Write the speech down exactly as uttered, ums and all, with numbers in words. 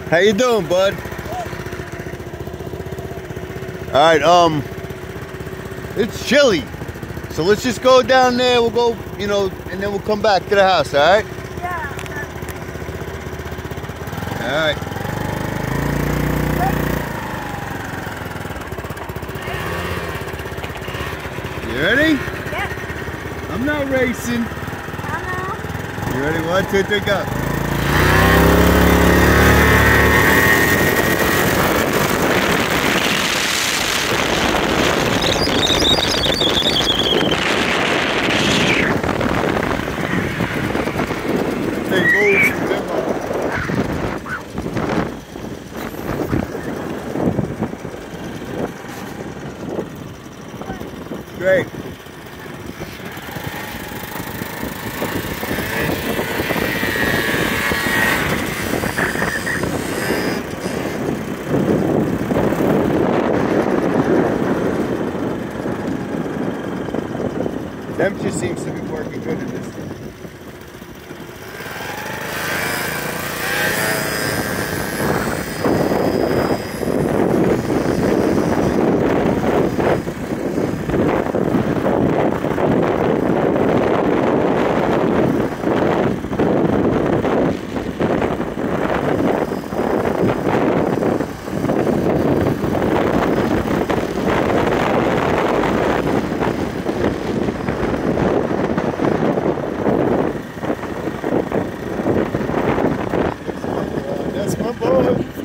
How you doing, bud? All right, um, it's chilly, so let's just go down there. We'll go, you know, and then we'll come back to the house. All right? Yeah. All right. You ready? Yeah. I'm not racing. I know. You ready? One, two, three, go. Great. Temperature seems to be working good in this thing. That's my boy.